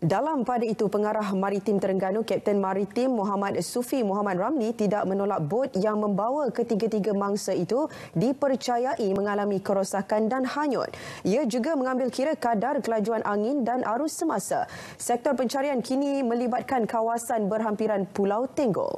Dalam pada itu, Pengarah Maritim Terengganu Kapten Maritim Muhammad Sufi Muhammad Ramli tidak menolak bot yang membawa ketiga-tiga mangsa itu dipercayai mengalami kerosakan dan hanyut. Ia juga mengambil kira kadar kelajuan angin dan arus semasa. Sektor pencarian kini melibatkan kawasan berhampiran Pulau Tenggol.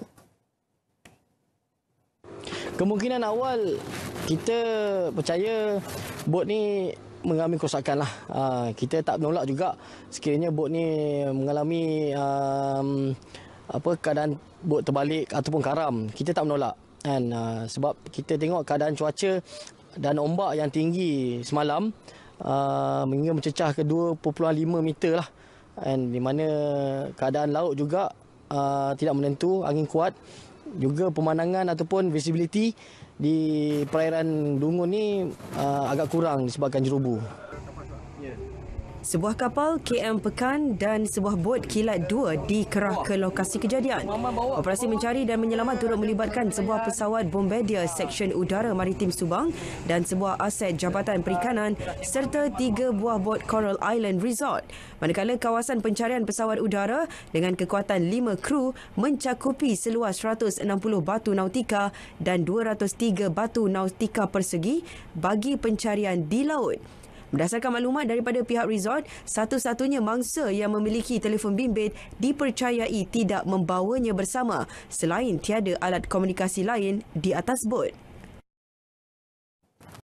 Kemungkinan awal kita percaya bot ni mengalami kerosakan lah. Kita tak menolak juga sekiranya bot ni mengalami keadaan bot terbalik ataupun karam. Kita tak menolak kan, sebab kita tengok keadaan cuaca dan ombak yang tinggi semalam hingga mencecah ke 2.5 meter lah, kan, di mana keadaan laut juga tidak menentu, angin kuat. Juga pemandangan ataupun visibility di perairan Dungun ni agak kurang disebabkan jerubu. Sebuah kapal KM Pekan dan sebuah bot Kilat 2 dikerah ke lokasi kejadian. Operasi mencari dan menyelamat turut melibatkan sebuah pesawat Bombardier Seksyen Udara Maritim Subang dan sebuah aset Jabatan Perikanan serta 3 buah bot Coral Island Resort. Manakala kawasan pencarian pesawat udara dengan kekuatan 5 kru mencakupi seluas 160 batu nautika dan 203 batu nautika persegi bagi pencarian di laut. Berdasarkan maklumat daripada pihak resort, satu-satunya mangsa yang memiliki telefon bimbit dipercayai tidak membawanya bersama selain tiada alat komunikasi lain di atas bot.